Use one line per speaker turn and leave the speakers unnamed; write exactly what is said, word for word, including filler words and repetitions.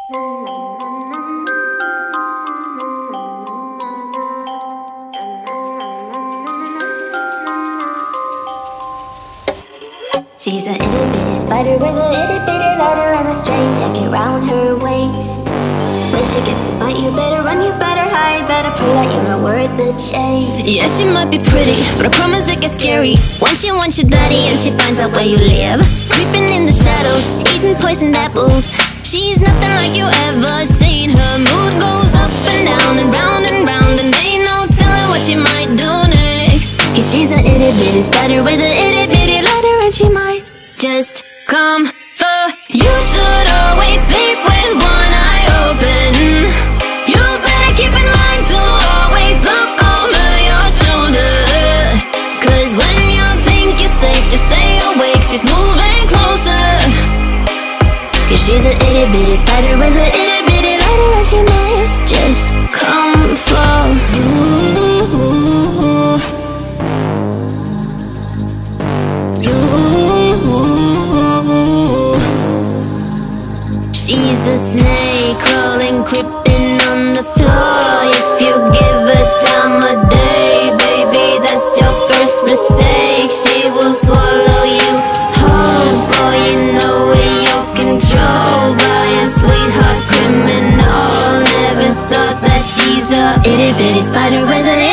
She's a itty bitty spider with a itty bitty ladder and a straight jacket round her waist. When she gets a bite, you better run, you better hide, better prove that you're not worth the chase.
Yeah, she might be pretty, but I promise it gets scary when she wants your daddy and she finds out where you live. Creeping in the shadows, eating poisoned apples. She's nothing like you ever seen. Her mood goes up and down and round and round, and ain't no telling what she might do next.
Cause she's a itty bitty spider with a itty bitty ladder, and she might
just come for you. Should always sleep with one eye open. You better keep in mind to always look over your shoulder, cause when you think you're safe, just stay awake, she's moving closer.
Cause she's a itty bitty spider with a itty bitty ladder, and she might just come for you.
She's a snake crawling, creeping on the floor. If you give her time of day, baby, that's your first mistake. She will swallow you whole, for you know it, you're controlled by a sweetheart criminal. Never thought that she's a
itty bitty spider with a